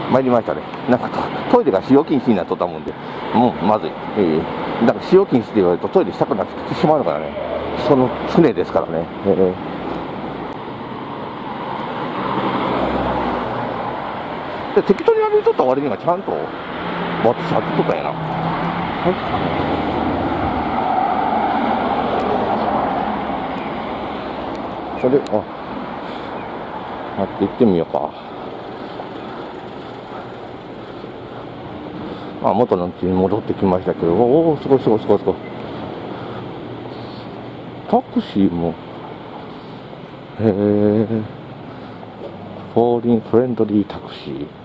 参りましたね。なんかトイレが使用禁止になっとったもんで、もうまずい。だから使用禁止って言われるとトイレしたくなってきてしまうのからね。その船ですからね。で適当に歩いとった割にはちゃんとバツさっとったやな。それ、待って行ってみようか。元の家に戻ってきましたけど、おお、すごいすごいすごいすごい。タクシーも、フォーリンフレンドリータクシー。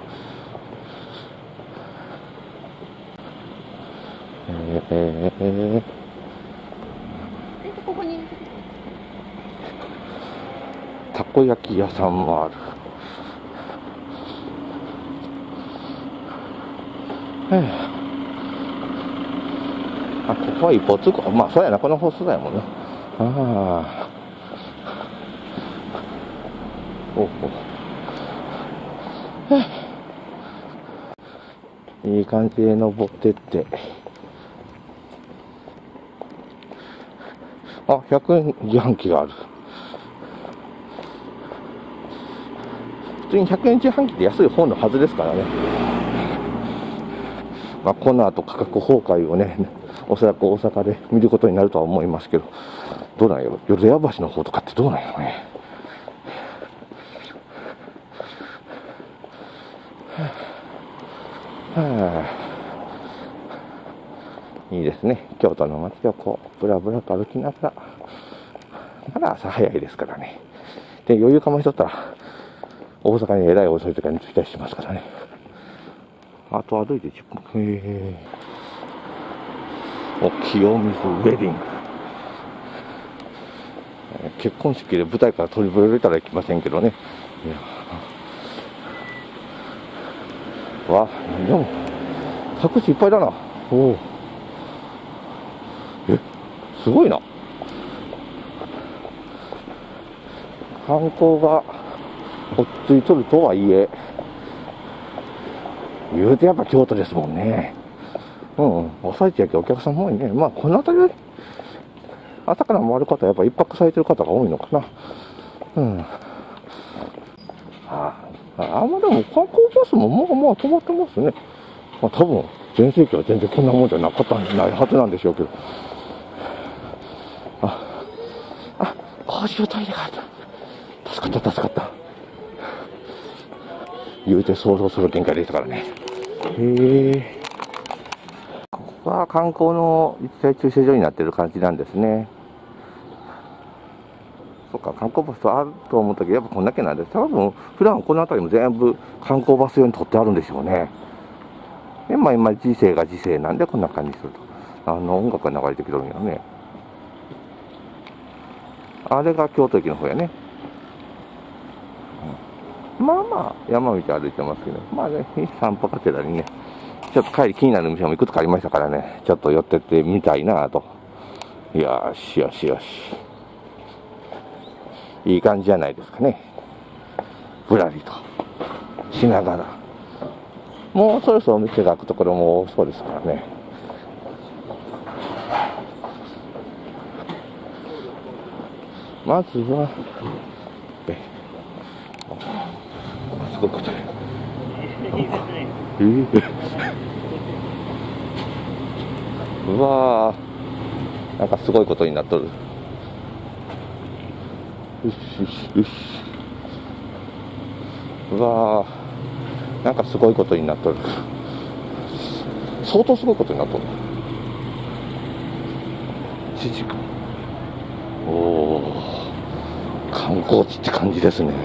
ここにたこ焼き屋さんもある。ここは一方通行。まあそうやな、この放送だよもんね。いい感じで登ってって、100円自販機がある。普通に100円自販機って安い方のはずですからね。この後価格崩壊をね、おそらく大阪で見ることになるとは思いますけど、どうなんやろ。淀屋橋の方とかってどうなんやろね。いいですね。京都の街をこう、ぶらぶらと歩きながら、まだ朝早いですからね。で、余裕かましとったら、大阪にえらい遅い時間に着いたりしますからね。あと歩いて10分。清水ウェディング。結婚式で舞台から取りぶれたらいきませんけどね。でも、タクシーいっぱいだな。すごいな。観光が落ち着いとるとはいえ、言うてやっぱ京都ですもんね。朝一やけお客さんも多いね。この辺りで朝から回る方はやっぱ一泊されてる方が多いのかな。でも観光バスも止まってますね。多分全盛期は全然こんなもんじゃなかったんじゃないはずなんでしょうけど。公衆トイレがあった。助かった。言うて想像する限界でしたからね。ここは観光の一大駐車場になってる感じなんですね。そっか、観光バスあると思ったけど、やっぱこんだけなんです。多分普段この辺りも全部観光バス用に取ってあるんでしょうね。で、今時世が時世なんでこんな感じすると。音楽が流れてきてるんやね。あれが京都駅の方やね。山道歩いてますけど、散歩がてらにね、ちょっと帰り気になる店もいくつかありましたからね、ちょっと寄ってってみたいなと。よし。いい感じじゃないですかね。ぶらりとしながら。もうそろそろお店が開くところも多そうですからね。まずは、すごくうわー、なんかすごいことになっとる。よし。うわー、なんかすごいことになっとる。相当すごいことになっとる。観光地って感じですね。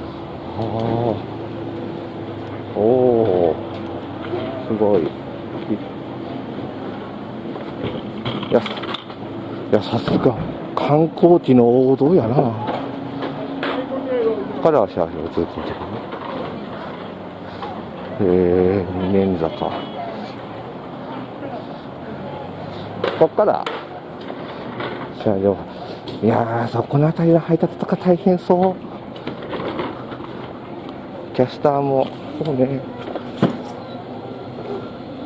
すごい。さすが観光地の王道やな。から足を通勤してくる。二年坂。こっから車両。そこの辺りの配達とか大変そう。キャスターもそうね。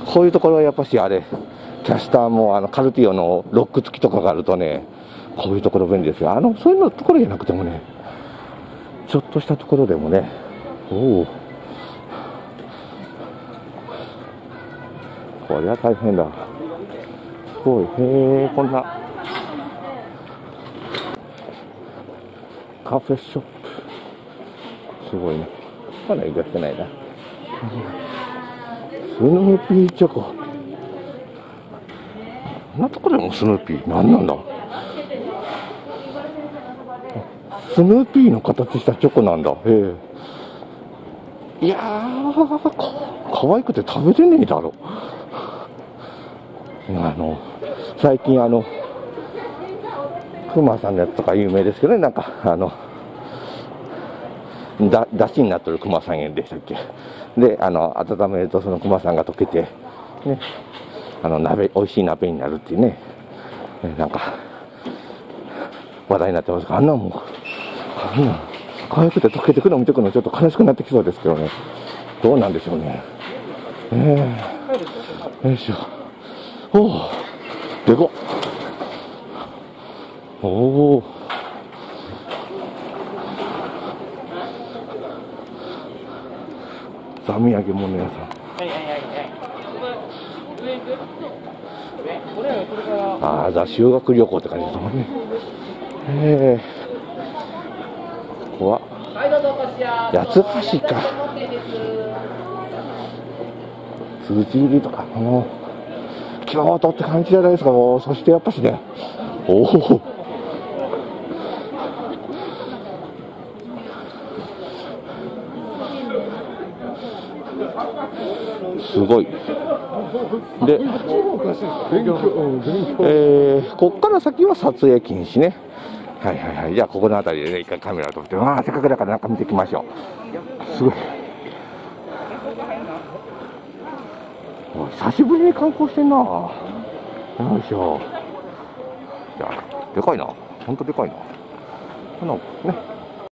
こういうところはやっぱしあれ、キャスターもカルティオのロック付きとかがあるとね、こういうところ便利ですよ。そういうのところじゃなくてもね、ちょっとしたところでもね、おお、これは大変だ。すごい、へえ、こんなカフェショップ、すごいね。まだ移動してないな。スヌーピーチョコ。こんなところでもスヌーピー、何なんだ。スヌーピーの形したチョコなんだ。へえ。いやー、可愛くて食べれねえだろ。最近クマさんのやつとか有名ですけどね、なんかだしになってるクマさん園でしたっけ。で、温めるとそのクマさんが溶けて、ね、美味しい鍋になるっていうね、なんか、話題になってますが、あんな可愛くて溶けてくのを見てくるのちょっと悲しくなってきそうですけどね。どうなんでしょうね。よいしょ。おお、でかっ。おお。ザ土産物屋さん。ああ、修学旅行って感じですもんね。ここは八つ橋か。辻入りとか、京都って感じじゃないですか。もうそしてやっぱしね、おお、すごい。で、こっから先は撮影禁止ね。はいはいはい。じゃあここの辺りでね、一回カメラを撮って、せっかくだから中見ていきましょう。すごい。久しぶりに観光してんな。よいしょ。いや、でかいな。ほんとでかいな。ね。